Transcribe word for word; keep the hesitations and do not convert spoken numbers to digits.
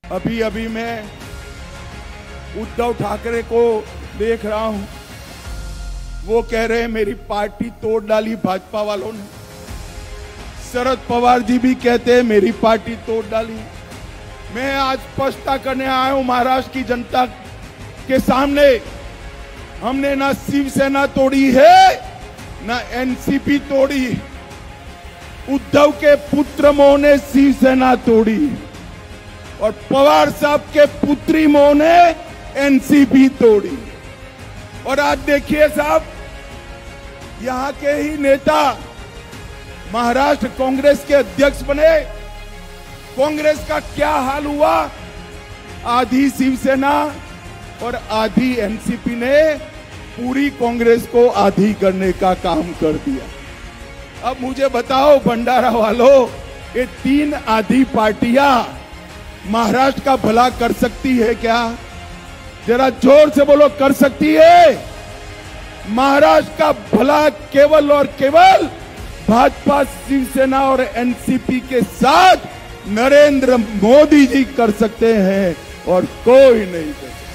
अभी अभी मैं उद्धव ठाकरे को देख रहा हूं, वो कह रहे हैं मेरी पार्टी तोड़ डाली भाजपा वालों ने। शरद पवार जी भी कहते हैं मेरी पार्टी तोड़ डाली। मैं आज स्पष्टता करने आया हूं महाराष्ट्र की जनता के सामने, हमने ना शिवसेना तोड़ी है ना एनसीपी तोड़ी। उद्धव के पुत्र मोह ने शिवसेना तोड़ी और पवार साहब के पुत्री मोह ने एनसीपी तोड़ी। और आज देखिए साहब, यहां के ही नेता महाराष्ट्र कांग्रेस के अध्यक्ष बने। कांग्रेस का क्या हाल हुआ? आधी शिवसेना और आधी एनसीपी ने पूरी कांग्रेस को आधी करने का काम कर दिया। अब मुझे बताओ भंडारा वालों, ये तीन आधी पार्टियां महाराष्ट्र का भला कर सकती है क्या? जरा जोर से बोलो, कर सकती है? महाराष्ट्र का भला केवल और केवल भाजपा, शिवसेना और एनसीपी के साथ नरेंद्र मोदी जी कर सकते हैं और कोई नहीं कर सकता।